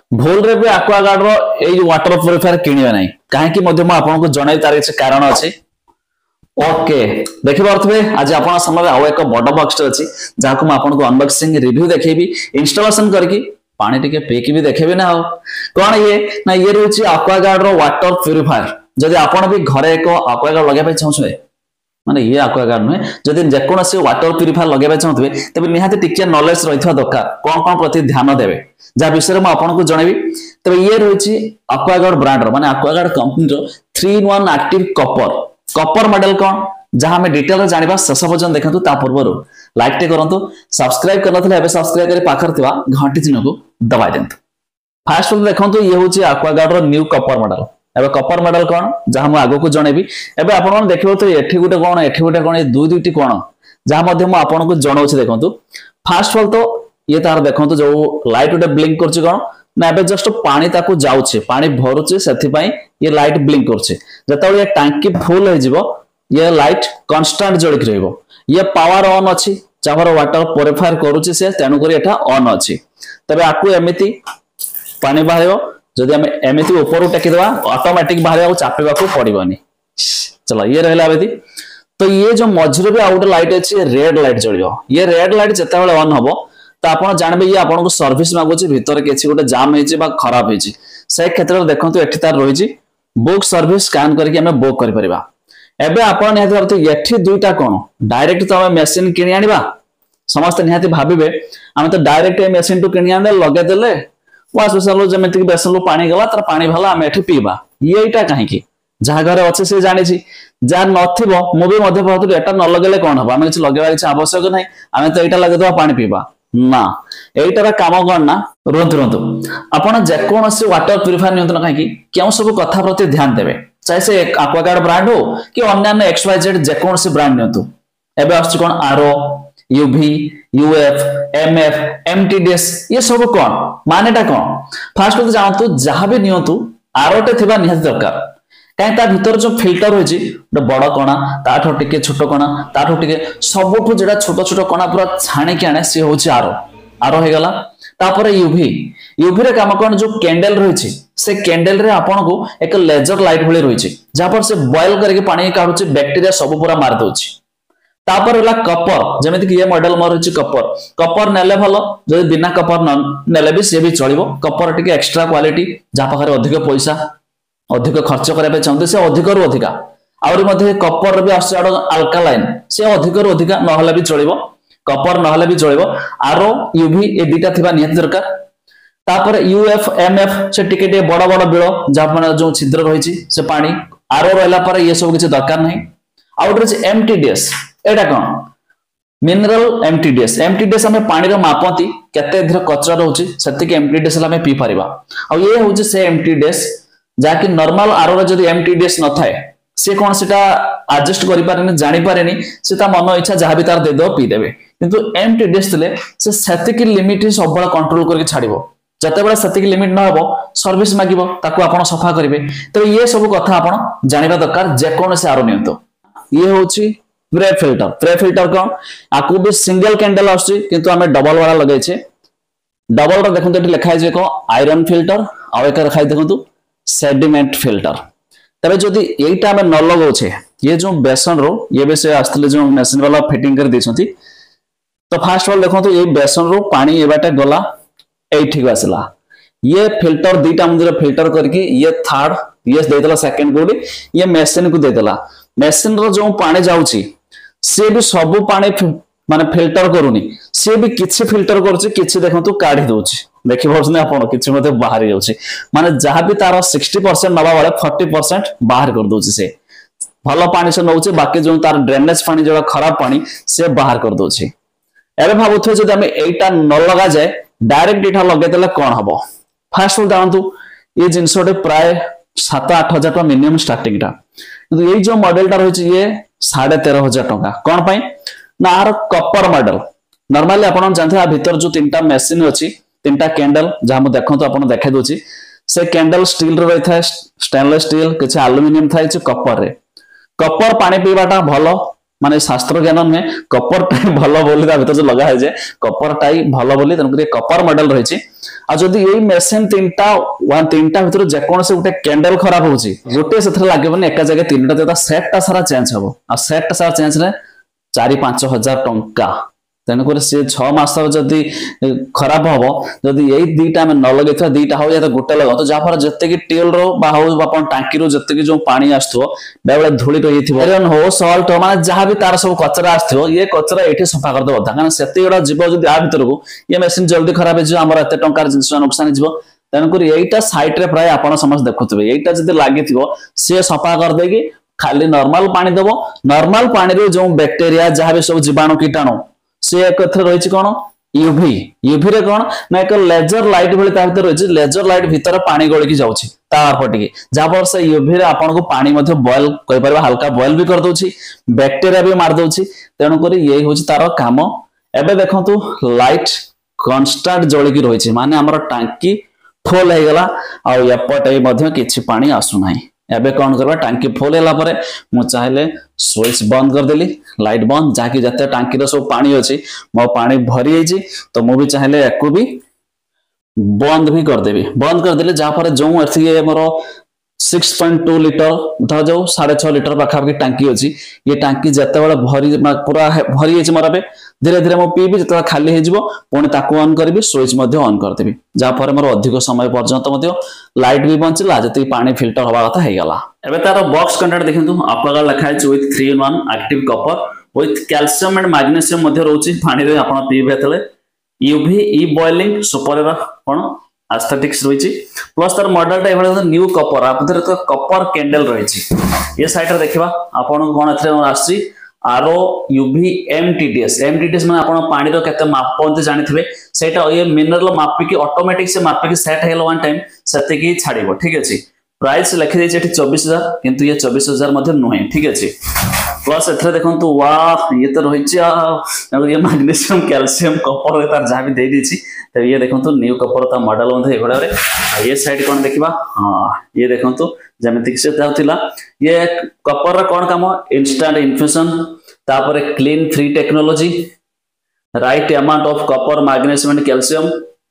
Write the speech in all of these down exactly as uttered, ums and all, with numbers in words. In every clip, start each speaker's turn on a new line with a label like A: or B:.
A: भूल रे भी एक्वागार्ड रो ए वाटर प्यूरिफायर किनिबे नाही काहे कि मध्य म आपन को जणाई तार किछ कारण अछि। ओके देखि पारथबे आज आपन सामने आउ एक बड़ बॉक्स अछि जाको म आपन को अनबॉक्सिंग रिव्यू देखेबी इंस्टॉलेशन करके पानी टिके पेकी भी देखेबे ना हो कोन ये ना ये रहउछि एक्वागार्ड रो वाटर प्यूरिफायर। जदि आपन भी घरे एक एक्वागार्ड लगे पे चाहछे माने ये एक्वागार्ड न जदि जेकोन से वाटर प्यूरिफायर लगे पे चाहतबे तबे निहाते टिके नॉलेज रहिथवा दरकार कोन कोन प्रति ध्यान देबे जा विषय में आपन को जणेबी। तबे ये रहउछि एक्वागार्ड ब्रांड रो माने एक्वागार्ड कंपनी रो three in one active copper copper model कौन जहां में डिटेल रे जानिबा शेष पर्यंत देखंतु ता पूर्वरु लाइक टे करंतु सब्सक्राइब करनथले एबे सब्सक्राइब करी पाखर थिबा घंटी चिन्ह को दबाइ देंतु। फास्ट वन देखंतु ये होछि एक्वागार्ड रो न्यू कॉपर मॉडल। एबे कॉपर मॉडल कौन जहां म आगो को जणेबी एबे आपन मन देखिबो तो एठी गुटे कोन एठी गुटे कोन दुई दुईटी कोन जहां मध्ये म आपन को जणाउछि देखंतु। फास्ट ऑल तो ये तार देखंतु जो लाइट उडे ब्लिंक करछि कोन ना एबे जस्ट पानी ताकू जाउछि पानी भरुछि सेथि पई ये लाइट ब्लिंक करछि जतबे ये टंकी फुल हो जिवो ये लाइट कांस्टेंट जळिक रहइबो। ये पावर ऑन अछि चावर वाटर प्यूरिफायर करूछि से तेनु करी एटा ऑन अछि तबे आकू एमिति पानी बाहरियो जदि हम एमिति ऊपर टेकी देबा ऑटोमेटिक बाहरिया चापेबा को पड़िबोनी। चलो ये रहला बेदी तो ये जो मझरे भी आउट लाइट अछि रेड लाइट जळियो ये रेड लाइट जतबेले ऑन हबो तो आपण जानबे ये आपण को सर्विस मागुची भीतर केछि गोटे जाम हेछि बा खराब हेछि से क्षेत्र देखंतु एठी तार रहिछि बुक सर्विस स्कैन करके हमें बुक करि परिबा। एबे आपण निहाती भाबते एठी दुईटा कोन डायरेक्ट तो हम मशीन किनि आनिबा समस्त निहाती भाबिबे हम तो डायरेक्ट ए मशीन टू किनि आने लगे देले वास बेसन जेमेति बेसन लो पानी गला तर पानी भला हम एठी पीबा येटा काहे कि जहा घरे अछि से जानि छी जा नथिबो मु भी मध्य भाबते एटा न लगेले कोन हबा हम किछ लगेबा किछ आवश्यक नै हम तो एटा लगे दो पानी पीबा ना एटार काम कौन ना रुहतु रुहतु आपण जेकोसी वाटर प्यूरिफायर नियंत्रण ना कहीं क्यों सब कथा प्रति ध्यान देवे चाहे से एक्वागार्ड ब्रांड हो कि अन्य एक्स वाई जेड जेकोसी ब्रांड नियंतु एबे आछि कोन RO UV UF MF MTDS ये सब कोन मानेटा कोन फास्ट तो जानतु जहां भी नियंतु आरओटे थिबा निहात दरकार कहीं ता भीतर जो फिल्टर होइछि बड़ कणा ताठो टिके छोट कणा ताठो टिके सबठु जेडा छोट छोट कणा पूरा छाणी के आने से होछि आरो आरो हे गला तापर यूवी यूवी रे काम कोन जो कैंडल रहिछि से कैंडल रे आपन को एक लेजर लाइट भले रहिछि जा पर से बॉयल करके पानी काढुछि बैक्टीरिया सब पूरा मार दोछि। तापर हला कॉपर जेमिति कि ये मॉडल मोर रहिछि कॉपर कॉपर नेले भलो जदि बिना कॉपर न नेले भी से भी चलिबो कॉपर टिके एक्स्ट्रा क्वालिटी जा पाखरे अधिक पैसा अधिक खर्च करबे चाहते से अधिक रु अधिका आउरी मध्ये कॉपर भी आछाडो अल्कालाइन से अधिक रु अधिका नहले भी चलिबो कॉपर नहले भी चलिबो आरो यूवी ए दिटा थिबा नियत दरकार। तापर यूएफ एमएफ से टिके टिके बड़ बड़ बिलो जापन जो छिद्र रहिछि से पानी आरो रहला पर ये सब किछ दरकार नै। आउट रहिछि एमटीडीएस एटा कोन मिनरल एमटीडीएस एमटीडीएस हमें पानी रो मापंती केते धीर कचरा रहउछि सेति के एमटीडीएस हमें पी परिबा आ ये होछि से एमटीडीएस जाकि नॉर्मल आरो रे जदी एमटीडीएस न थाए से कोन सेटा एडजस्ट करि पारेनी जानि पारेनी से ता मन इच्छा जहा भी तार दे दो पी देबे किंतु एमटीडीएस तले से सेति की लिमिट सब बड़ा कंट्रोल करके छाड़िबो जते बड़ा सेति की लिमिट न हबो सर्विस मागिबो ताको आपण सफा करिवे तो ये सब कथा आपण जानिबा दरकार जे कोन से आरो नियंतो। ये होछि प्रे फिल्टर प्रे फिल्टर कोन आकु भी सिंगल कैंडल आछि किंतु हमें डबल वाला लगै छै डबल रो देखंतु एठी लिखा छै को आयरन फिल्टर आ एक रखाइ देखंतु सेडिमेंट फिल्टर। तबे जदि एटा में न लगौ छे ये जो बेसन रो ये भी से आस्तले जो मशीन वाला फिटिंग कर देछंती तो फास्ट वाल देखो तो ये बेसन रो पानी एबाटा गला एठी आसला ये फिल्टर दीटा मंदिर फिल्टर करके ये थर्ड ये देतला सेकंड गोडी ये मशीन को देतला मशीन रो जो पानी जाउची से भी सब पानी माने फिल्टर करूनी से भी किछि फिल्टर करछि किछि देखंतु काढी दोछि देखि भरसने आपण किछि मते बाहर जाउछि माने जहां भी तार सिक्सटी परसेंट नबा वाले फोर्टी परसेंट बाहर कर दोछि से भलो पानी से नउछि बाकी जो तार ड्रेनेज पानी जो खराब पानी से बाहर कर दोछि। एबे भाबुथु जदि हम एटा न लगा जाय डायरेक्ट एटा लगे देले कोन हबो फास्ट जानतु ये जिंसोटे प्राय सात आठ हजार टका मिनिमम स्टार्टिंग टा किंतु ये जो मॉडल टा रहिछि ये साढ़े तेरह हजार टका कोन पई ना आर कॉपर मॉडल नॉर्मली आपण जानथे भीतर जो तीनटा मशीन अछि तीनटा कैंडल जहां हम देखंतु आपण देखाइ दोछि से कैंडल स्टील रे रही थाए स्टेनलेस स्टील किछ एल्युमिनियम थाए छ कॉपर रे कॉपर पानी पीबाटा भलो माने शास्त्र ज्ञान में कपर टाई भलो बोली ता भीतर जो लगा है जे कपर टाई भलो बोली तनकरी कपर मॉडल रहिछि आ जदी एई मशीन तीनटा वन तीनटा भीतर जे कोन से उठे कैंडल खराब होछि गोटे सेथरे लागबनी एका जगह तीनटा देता सेट ता सारा चेंज हबो आ सेट ता सारा चेंज रे चार पाँच हजार टंका तेणुकर सी छह मास जदि खराब हम जदि यही दीटा आम न लगे दीटा हो या गोटे लगा तो जहाँफल जिते टेल रो टांकी रो जो पानी आसो बेले धूली रही हो सल्ट माने जहाँ भी तार सब कचरा आसो ये कचरा ये सफा करदे कारण से गुड़ा जीव जब आ भर को ये मेसीन जल्दी खराब हो एत टंकार जिन नुकसान हो तेणुक यहीटा सैट्रे प्राय आप समस्त देखुए यहीटा जब लगी सी सफा करदे खाली नॉर्मल पानी दब नॉर्मल पानी जो बैक्टेरिया जहाँ भी सब जीवाणु कीटाणु से एक रही कौन यूवी यूवी रे कौन ना एक लेजर लाइट भली ता भीतर रही लेजर लाइट भीतर पानी गलिकी जाउछि तारपटिके जहाँफल से यूवी रे आपन को पानी मध्य बॉयल कहि परबा हल्का बॉयल भी कर दउछि बैक्टेरिया भी मार दउछि तेणु करी यही होछि तार काम एबे देखंतु लाइट कांस्टेंट जळिकी रहिछि माने हमर टांकी फुल हे गला आ एपटे मध्य किछि पानी आसु नाही एबे कौन करबा टांकी फुल होला परे मु चाहिले स्विच बंद कर देली लाइट बंद जाकी जते टांकी रो सब पानी अछि मो पानी भरी जाइछि तो मु भी चाहिले एको भी बंद भी कर देबी बंद कर देले जा पर जो एथि हमरो छह पॉइंट दो लीटर धा जो साढ़े छह लीटर पाखा पाखी टांकी अछि ये टांकी जते बेले भरी पूरा भरी जाइछि मोरबे धीरे धीरे मो पीबी जते खाली हे जिवो पुणी ताको ऑन करबी स्विच मध्ये ऑन कर देबी जा पर मोर अधिक समय पर्यंत मध्ये लाइट भी बंचला जते पानी फिल्टर होबा कथा हे गला एबे तार बॉक्स कंटेंट देखंतु आपका लिखा है with three in one active copper with calcium and magnesium मध्ये रहउछि पानी रे आपण पीबे तले यूवी ई बॉइलिंग सुपर रा कोन एस्थेटिक्स रही प्लस तार मॉडल टा एभले न्यू कपर आपधर तो कपर कैंडल रही ये साइड रे देखिबा आपण कोन एथरे आसी आरो यूवी एमटीडीएस एमटीडीएस माने आपण पानी रो केते मापनते जानिथिबे सेटा ये मिनरल मापी की ऑटोमेटिक से मापी की सेट हेलो वन टाइम सते की छाड़ीबो ठीक अछि प्राइस लिखि दै छै चौबीस हजार किंतु ये चौबीस हजार मध्ये नहे ठीक अछि प्लस एथरे देखंतु वाह ये तो रही ये मैग्नीशियम कैल्शियम कपर तार जहाँ भी दे दी तो ये देखंतु न्यू कपर ता मॉडल मध्ये एभड़ा रे ये साइड कोन देखिबा हां ये देखंतु जेमेतिक से ताउथिला ये कपर रा कोन काम इंस्टेंट इन्फ्यूजन तापर clean free technology right amount of copper magnesium and calcium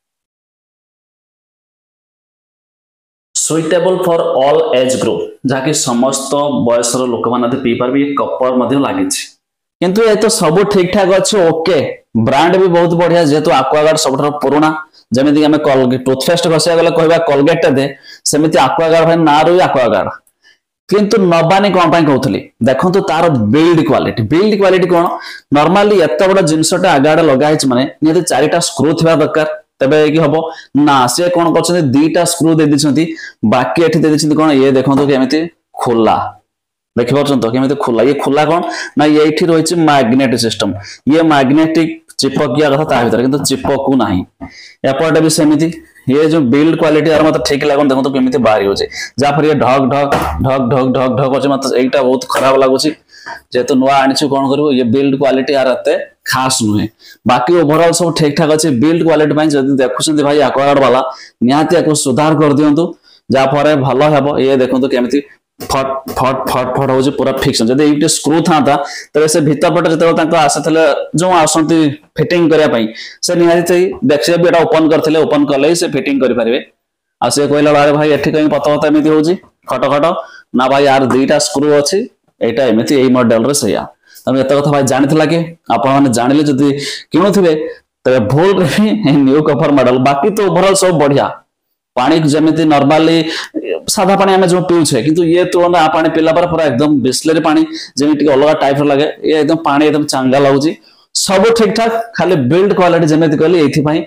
A: suitable for all age group जहाँकि समस्त बयसर लोक मैंने पी पारे कपर लगी किंतु ये तो सब ठीक ठाक अच्छे ओके ब्रांड भी बहुत बढ़िया जेहेतु एक्वागार्ड सब पुराना जमीती आम कलगेट टूथपेस्ट घसा गले कह कलगेट दे सेमती एक्वागार्ड भाई ना रही एक्वागार्ड किंतु नबानी कौन कहूली देखो तार बिल्ड क्वालिटी बिल्ड क्वालिटी कौन नॉर्मली एत बड़ा जिनसटा आगाड़े लगाई माने निहत चारिटा स्क्रू थिबा दरकार तबे कि हबो ना से कोन करछन दीटा स्क्रू दे दिछंती बाकी एठी दे दिछंती कोन ये देखंतो केमिति खुला देखि परछन तो केमिति खुला ये खुला कोन ना ये एठी रहिछि मैग्नेटिक सिस्टम ये मैग्नेटिक चिपकिया कथा ता भीतर किंतु चिपकू नाही एपटे भी सेमिति ये जो बिल्ड क्वालिटी यार मत ठीक लागन देखंतो केमिति बाहरी होजे जा पर ये ढक ढक ढक ढक ढक ढक होचे मत एटा बहुत खराब लागुछि जेतो नुआ आनिछु कोन करबो ये बिल्ड क्वालिटी यार एते खास नुहे बाकी ओवरऑल सब ठीक ठाक अच्छे बिल्ड क्वालिटी भाई जब देखुं भाई एक्वागार्ड वाला निहाती या सुधार कर दिंतु जहाँफल भल हे ये देखो केमी फट फट फट फट हो पूरा फिक्स जब ये स्क्रू था तेरे से भीतर पटे जो आसाते जो आसती फिटिंग करने से निहाती देखिए भी ओपन करते ओपन कले से फिटिंग करेंगे आ सी कहला अरे भाई एठी कहीं पता पता एमती हो खट खट ना भाई यार दुईटा स्क्रू अच्छी यहाँ एमती यही मॉडल रे सैया तेनाली एत कथा भाई जानी कि आपने जानिले जदि किणुवे तेरे भूल न्यू कपर मॉडल बाकी तो ओवरऑल सब बढ़िया पानी जमी नॉर्मली सादा पानी आम जो पीछे किंतु ये तुलना आ पानी पीला पूरा एकदम बिस्लेरी पानी जमी अलग टाइप लगे ये एकदम पानी एकदम चांगा लगुच सब ठीक ठाक खाली बिल्ड क्वालिटी जमी कहली ये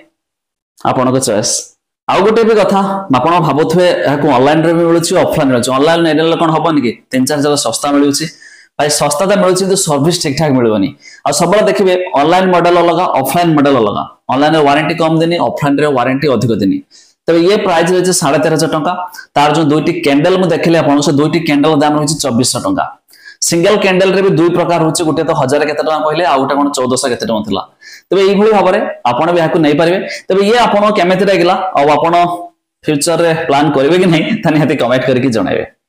A: आपण चॉइस आउ गोटे भी कथा आप भावुए ऑनलाइन रे भी मिलूँ ऑफलाइन मिलूँ ऑनलाइन एरिया कौन हेनी कि तीन चार जगह सस्ता मिलूँ भाई सस्ता तो मिलूँ सर्विस ठीक ठाक मिलनी आ सब देखिए ऑनलाइन मॉडल अलग ऑफलाइन मॉडल अलग ऑनलाइन वारंटी कम देनी ऑफलाइन वारंटी अधिक देनी तब ये प्राइस रही साढ़े तेरह हजार टंका तार जो दुईटी कैंडल मुझे देखिए आप दुईटी कैंडल दाम रही चौबीस टंका सिंगल कैंडल रे भी दुई प्रकार होचे गोटे तो हजार केते टंका कहले आ गोटे कोन चौदह सौ केते टंका थिला तबे एई भली भाबरे आपण भी हाकु नै परिबे तबे ये आपण केमेति लागला आ आपण फ्यूचर रे प्लान करिवे कि नै तने हते कमेंट करके जणाइबे।